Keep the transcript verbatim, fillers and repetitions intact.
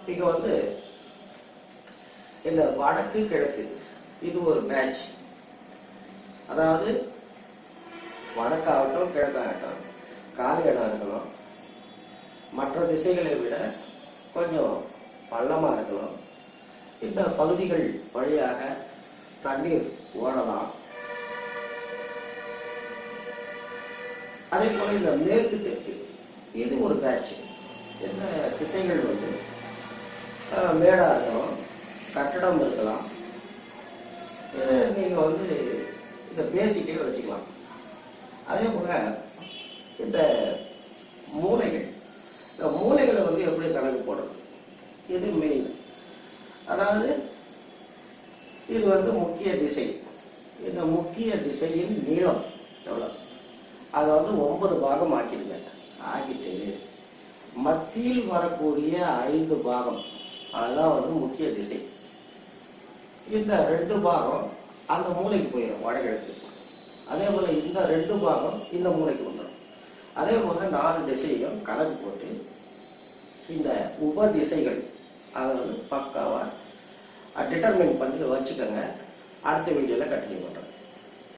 இங்க வந்து இந்த வடக்கு கிழக்கு இது ஒரு பேட்ச். அதாவது வடக்காகட்டும் கிழக்காகட்டும் காலி இடம் இருக்கணும், மற்ற திசைகளை விட கொஞ்சம் பள்ளமா இருக்கணும், இந்த பகுதிகள் வழியாக தண்ணீர் ஓடலாம். அதே போல இந்த மேற்கு தெற்கு இது ஒரு பேட்ச். இந்த திசைகள் வந்து மேடா இருக்கணும், கட்டடம் இருக்கலாம். நீங்க வந்து இந்த பேசிக்கே வச்சுக்கலாம். அதே போல இந்த மூலைகள், இந்த மூலைகளை வந்து எப்படி கணக்கு போடுறது, இது மெயின். அதாவது இது வந்து முக்கிய திசை. இந்த முக்கிய திசையின் நீளம் எவ்வளவு, அதை வந்து ஒன்பது பாகம் ஆக்கிடுங்க. ஆக்கிட்டு மத்தியில் வரக்கூடிய ஐந்து பாகம், அதுதான் வந்து முக்கிய திசை. இந்த ரெண்டு பாகம் அந்த மூலைக்கு போயிடும், வடகிழக்கு. அதே போல இந்த ரெண்டு பாகம் இந்த மூலைக்கு வந்துடும். அதே போல நாலு திசையும் கணக்கு போட்டு இந்த உப திசைகள் அதை வந்து பக்காவா டிட்டர்மைன் பண்ணி வச்சுக்கோங்க. அடுத்த வீடியோல கண்டினியூ பண்றேன்.